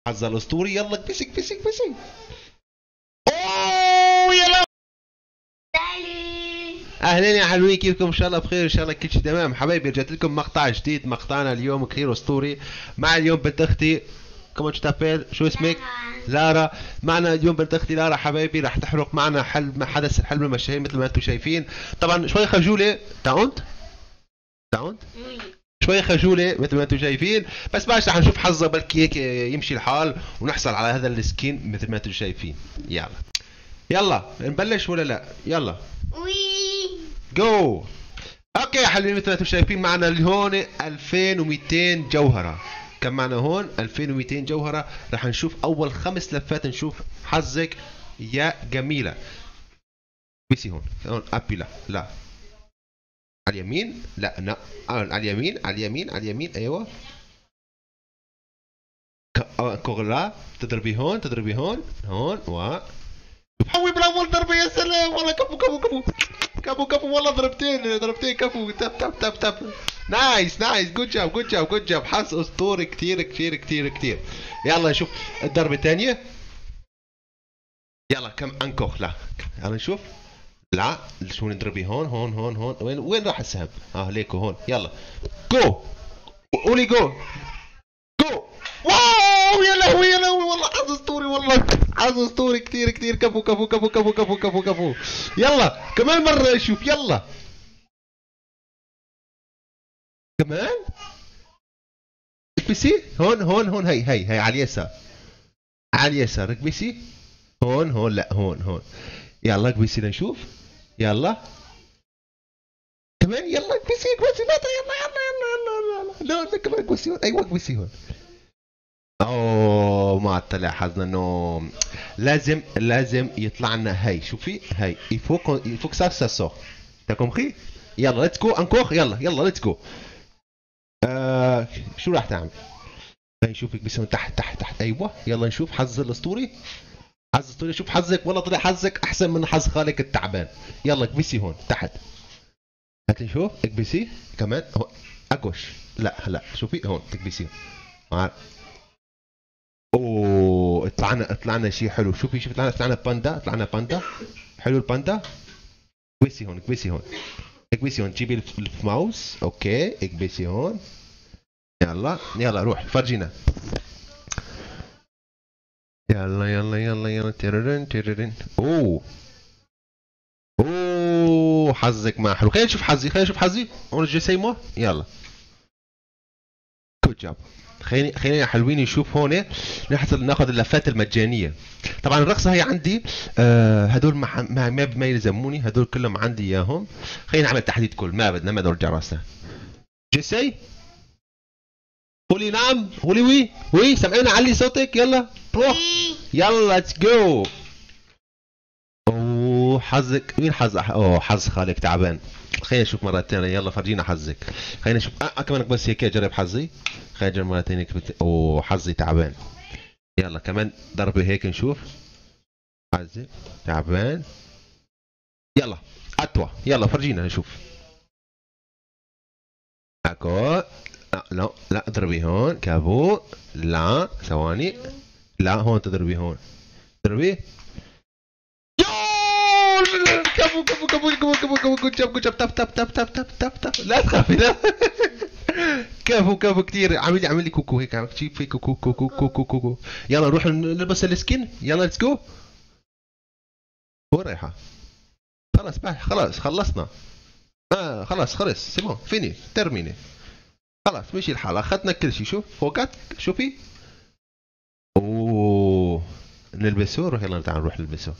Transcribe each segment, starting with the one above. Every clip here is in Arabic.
حظ الاسطوري. يلا كبسي كبسي كبسي. اوه يلا. اهلين يا حلوين، كيفكم؟ ان شاء الله بخير، ان شاء الله كل شيء تمام. حبايبي رجعت لكم مقطع جديد. مقطعنا اليوم كثير اسطوري. مع اليوم بنت اختي، كمان تابيل شو اسمك؟ لارا. معنا اليوم بنت اختي لارا حبايبي، راح تحرق معنا حدث الحلم المشهير مثل ما انتم شايفين. طبعا شوي خجوله تعونت شوي خجوله مثل ما انتم شايفين، بس باش رح نشوف حظها، بلكي هيك يمشي الحال ونحصل على هذا السكين مثل ما انتم شايفين. يلا نبلش ولا لا؟ يلا وي جو. اوكي يا حلوين، مثل ما انتم شايفين معنا اللي هون 2200 جوهره. كم معنا هون؟ 2200 جوهره. رح نشوف اول 5 لفات، نشوف حظك يا جميله. بيسي هون ابي. لا على اليمين. لا على اليمين على اليمين على اليمين. ايوه كوغلا. تضربي هون هون حوي بالاول ضربه. يا سلام والله. كفو والله. ضربتين كفو. تب. نايس جود جاب. حظ اسطوري كثير. يلا نشوف الضربه الثانيه. يلا كم انكوخ. لا يلا نشوف. لا شو نضربي هون. وين راح السهم؟ ليكو هون. يلا جو. قولي جو. واو يا لهوي والله. حظ اسطوري والله. حظ اسطوري كثير. كفو. يلا كمان مرة اشوف. يلا كمان. اكبسي هون. هي على اليسار اكبسي. هون لا هون. يلا اكبسي لنشوف. يلا كمان. يلا اكبسي. يلا كمان اكبسي هون. ايوه اكبسي هون. اوه ما طلع حظنا انه لازم يطلع لنا. هي شوفي هي يفوق سا t'as compris. يلا ليتس جو انكوخ. يلا ليتس جو. شو راح تعمل؟ هي نشوفك بس من تحت. ايوه يلا نشوف حظ الاسطوري. شوف حظك والله. طلع حظك احسن من حظ خالك التعبان. يلا اكبسي هون تحت. هات نشوف. اكبسي كمان هون. اكوش. لا شوفي هون تكبسي. اوه طلعنا شيء حلو. شوفي طلعنا باندا. حلو الباندا. اكبسي هون. جيبي الماوس. اوكي اكبسي هون. يلا روح فرجينا. يلا تررن. اوه حظك ما حلو. خلينا نشوف حظي. اون جو سي مو. يلا جود جاب. خلينا يا حلوين نشوف هون. ناخذ اللفات المجانيه. طبعا الرقصه هي عندي. هدول ما يلزموني. هدول كلهم عندي اياهم. خلينا نعمل تحديد كل. ما بدنا ما نرجع راسنا. جيسي قولي نعم. قولي وي سمعونا. علي صوتك. يلا روح. يلا ليتس جو. اوه حظك. مين حظ؟ حظ خالك تعبان. خلينا نشوف مرة ثانية. يلا فرجينا حظك. خلينا نشوف. كمان بس هيك اجرب حظي. خلينا نجرب مرة ثانية. اوه حظي تعبان. يلا كمان ضربة هيك نشوف. حظي تعبان. يلا اتوا. يلا فرجينا نشوف. اكو. لا اضربي هون. كابو. لا ثواني. لا هون تضربي هون. ضربي. كفو جود جاب. تب. لا تخافي. لا كفو كثير. عملي كوكو هيك. عم تشوف في كوكو. يلا نروح نلبس السكين. يلا ليتس جو. وين رايحه؟ خلاص خلصنا. خلص سيبون فيني ترميني. خلاص مشي الحال. اخذنا كل شيء. شوف فوقات. شوفي. اوه نلبسه. روح يلا تعال نروح نلبسه.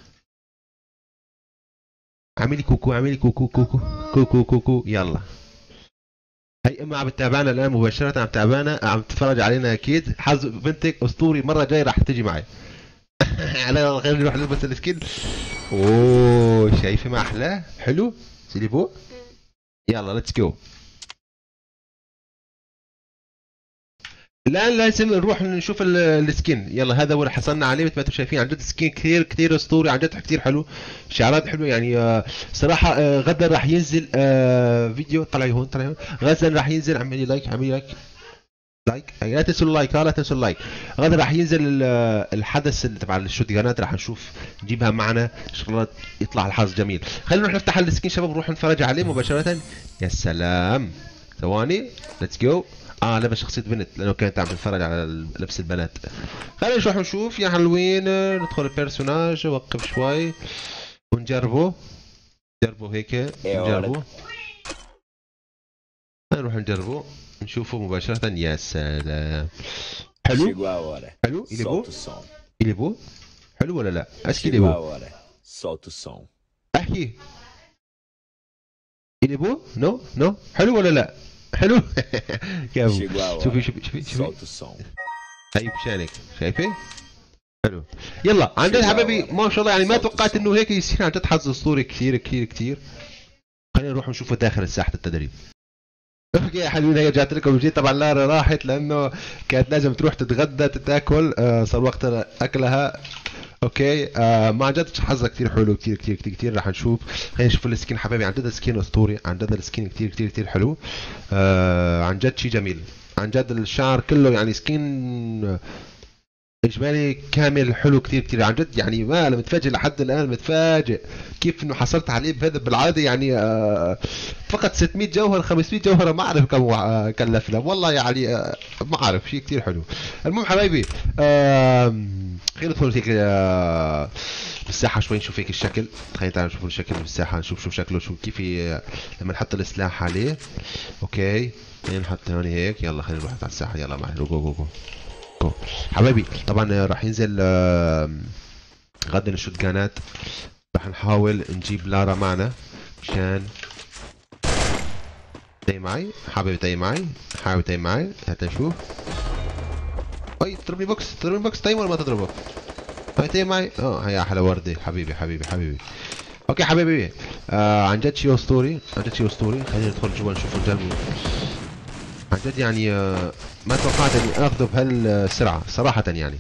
اعملي كوكو. يلا هي اما عم تتابعنا الان مباشرة. عم تتفرج علينا اكيد. حظ بنتك اسطوري. مرة جاي راح تجي معي. على خلينا نروح نلبس السكين. اوه شايفة ما احلاه. حلو سيليبو. يلا ليتس جو. الان لازم نروح نشوف السكين. يلا هذا هو اللي حصلنا عليه. مثل ما انتم شايفين عن جد سكين كثير اسطوري. عن جد كثير حلو. شعارات حلوه يعني. صراحه غدا راح ينزل فيديو. طلعي هون. غدا راح ينزل. اعملي لايك لايك، لا تنسوا اللايك، لا تنسوا اللايك. غدا راح ينزل الحدث اللي تبع الشوت جانات، راح نشوف نجيبها معنا ان شاء الله، يطلع الحظ جميل. خلينا نروح نفتح السكين شباب، نروح نتفرج عليه مباشرة. يا سلام، ثواني، ليتس جو. لبس شخصية بنت لانه كانت عم تتفرج على لبس البنات. خلينا نروح نشوف يا حلوين، ندخل البيرسوناج، وقف شوي ونجربه. نجربه هيك، نجربه. نروح نجربه نشوفه مباشرة. يا سلام، حلو حلو. إلي بو حلو ولا لا؟ أحكي إلي بو، أحكي إلي بو. نو حلو ولا لا؟ حلو. شوفي شوفي هاي بشانك، شايفه؟ حلو. يلا عن جد حبايبي ما شاء الله، يعني ما توقعت انه هيك يصير عن جد حظ اسطوري كثير كثير كثير. خلينا نروح نشوفه داخل ساحة التدريب. اوكي يا حلوين، هي رجعت لكم جديد. طبعا لارا راحت لانه كانت لازم تروح تتغدى تتاكل، صار وقت اكلها. اوكي، ما عن جد حظها كثير حلو، كثير كثير كثير كثير. راح نشوف، خلينا نشوف السكين حبايبي. عن جد السكين اسطوري، عن جد السكين كثير كثير كثير حلو. عن جد شيء جميل، عن جد الشعر كله يعني سكين اجمالي كامل حلو كثير كثير. عن جد يعني ما انا متفاجئ لحد الان، متفاجئ كيف انه حصلت عليه بهذا بالعاده. يعني فقط 600 جوهر 500 جوهره، ما اعرف كم كلف له والله، يعني ما اعرف، شيء كثير حلو. المهم حبايبي، خلينا ندخل هيك بالساحه شوي، نشوف هيك الشكل. خلينا تعالوا نشوف الشكل بالساحه، نشوف شو شكله، شو كيف لما نحط السلاح عليه. اوكي خلينا نحط هون هيك. يلا خلينا نروح على الساحه، يلا معي، جو جو جو حبايبي. طبعا راح ينزل غدا الشوت جانات. راح نحاول نجيب لارا معنا مشان تي معي. حبيبي تي معي، حاول تي معي حتى نشوف. اي تضربني بوكس، تضربني بوكس تايم ولا ما تضربه؟ هاي تي معي. هيا احلى وردة حبيبي حبيبي حبيبي. اوكي حبيبي، عن جد شيء اسطوري، عن جد شيء اسطوري. خلينا ندخل جوا نشوف الجنب. عن جد يعني ما توقعت اني اخذه بهالسرعة صراحة يعني.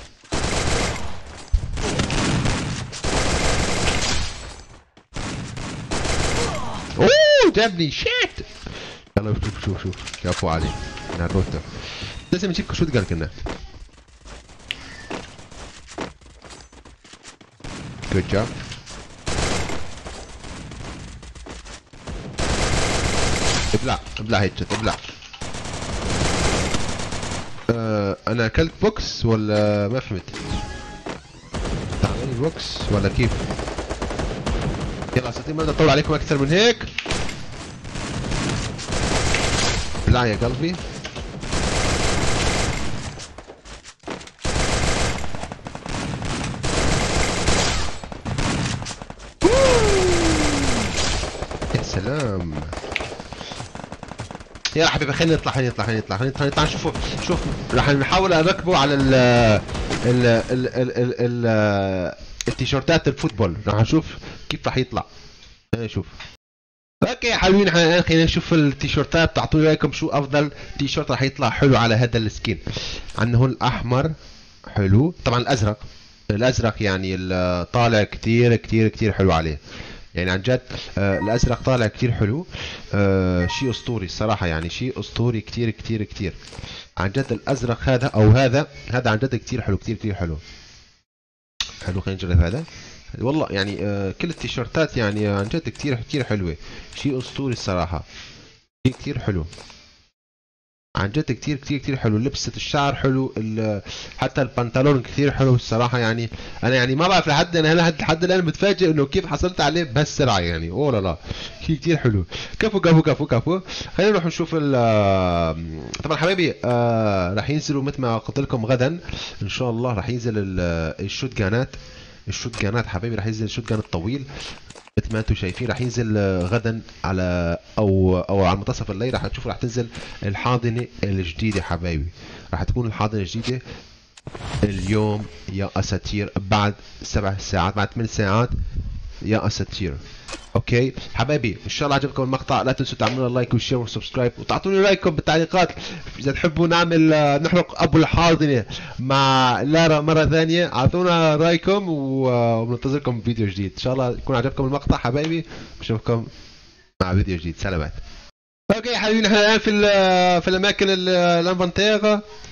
اوه جابني شيت. يلا شوف كفو عليه ناروتو. لازم نجيب شوت جان كنا. جود جاب. ابلع هيك، ابلع. انا اكلت بوكس ولا ما فهمت؟ تعطيني بوكس ولا كيف؟ يلا صدقني ما بدي اطول عليكم اكثر من هيك. ابلع يا قلبي. يا سلام. يلا حبيبي خلينا نطلع نشوفه. شوف راح نحاول نركبه على التيشيرتات الفوتبول. راح نشوف كيف راح يطلع. خلينا نشوف. اوكي حلوين، احنا خلينا نشوف التيشيرتات. تعطوني رايكم شو افضل تيشيرت راح يطلع حلو على هذا السكين. عندنا هون الاحمر حلو، طبعا الازرق يعني طالع كثير كثير كثير حلو عليه. يعني عن جد الازرق طالع كثير حلو. شيء اسطوري الصراحه، يعني شيء اسطوري كثير كثير كثير. عن جد الازرق هذا او هذا عن جد كثير حلو، كثير كثير حلو. حلو خلينا نجرب هذا. والله يعني كل التيشيرتات يعني عن جد كثير كثير حلوه. شيء اسطوري الصراحه، شيء كثير حلو. عن جد كثير كثير كثير حلو. لبسة الشعر حلو، حتى البنطلون كثير حلو الصراحة. يعني أنا يعني ما بعرف أنا لحد الآن متفاجئ إنه كيف حصلت عليه بهالسرعة يعني. أوه لا شيء كثير حلو. كفو. خلينا نروح نشوف طبعا حبايبي راح ينزلوا مثل ما قلت لكم غدا إن شاء الله. راح ينزل الشوت جانات حبايبي. راح ينزل الشوت جان الطويل مثل ما انتم شايفين. راح ينزل غدا على او على منتصف الليل. راح تشوفوا راح تنزل الحاضنه الجديده حبايبي. راح تكون الحاضنه الجديده اليوم يا اساتير، بعد 7 ساعات، بعد 8 ساعات يا اساتير. اوكي حبايبي، ان شاء الله عجبكم المقطع. لا تنسوا تعملوا لايك وشير وسبسكرايب، وتعطوني رايكم بالتعليقات اذا تحبوا نحرق ابو الحاضنه مع لارا مره ثانيه. اعطونا رايكم وبننتظركم بفيديو جديد ان شاء الله. يكون عجبكم المقطع حبايبي، بشوفكم مع فيديو جديد. سلامات. اوكي حبيبي، نحن الان في الاماكن الانفنتير.